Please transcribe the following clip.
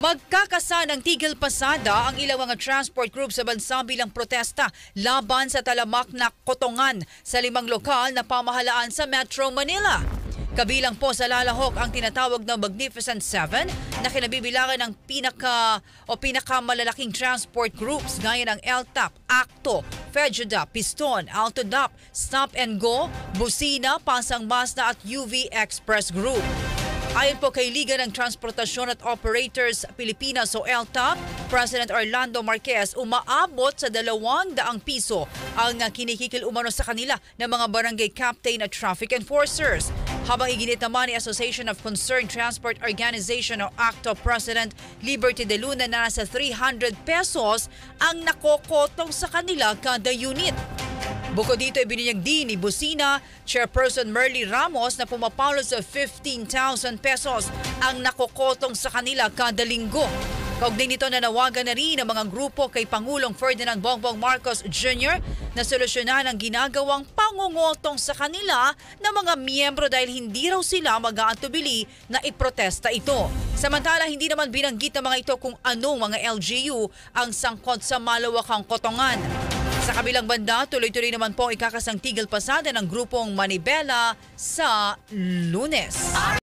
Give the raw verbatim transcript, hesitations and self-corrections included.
Magkakasa ng tigil pasada ang ilang mga transport group sa bansa bilang protesta laban sa talamak na kotongan sa limang lokal na pamahalaan sa Metro Manila. Kabilang po sa lalahok ang tinatawag na Magnificent Seven na kinabibilangan ng pinaka o pinakamalalaking transport groups gaya ng L T A P, ACTO, FEDJUDA, Piston, AltoDAP, Stop and Go, Busina, Pasang Mazda at U V Express Group. Ayon po kay Liga ng Transportasyon at Operators Pilipinas o L T A P, President Orlando Marquez, umaabot sa dalawang daang piso ang kinikikil umano sa kanila ng mga barangay captain at traffic enforcers. Habang iginit naman ni Association of Concerned Transport Organization o ACTO President Liberty De Luna na nasa three hundred pesos ang nakokotong sa kanila kada unit. Bukod dito, ibinyag din ni Busina Chairperson Merly Ramos na pumapalo sa fifteen thousand pesos ang nakokotong sa kanila kada linggo. Kaugnay nito, nanawagan na rin ang mga grupo kay Pangulong Ferdinand Bongbong Marcos Junior na solusyonan ang ginagawang pangungotong sa kanila ng mga miyembro dahil hindi raw sila mag-aantubili na iprotesta ito. Samantala, hindi naman binanggit ng mga ito kung anong mga L G U ang sangkot sa malawakang kotongan. Sa kabilang banda, tuloy-tuloy naman po ikakasang tigil pasada ng grupong Manibela sa Lunes.